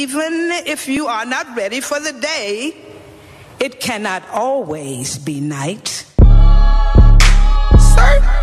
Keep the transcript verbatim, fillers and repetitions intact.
even if you are not ready for the day, it cannot always be night. Sir?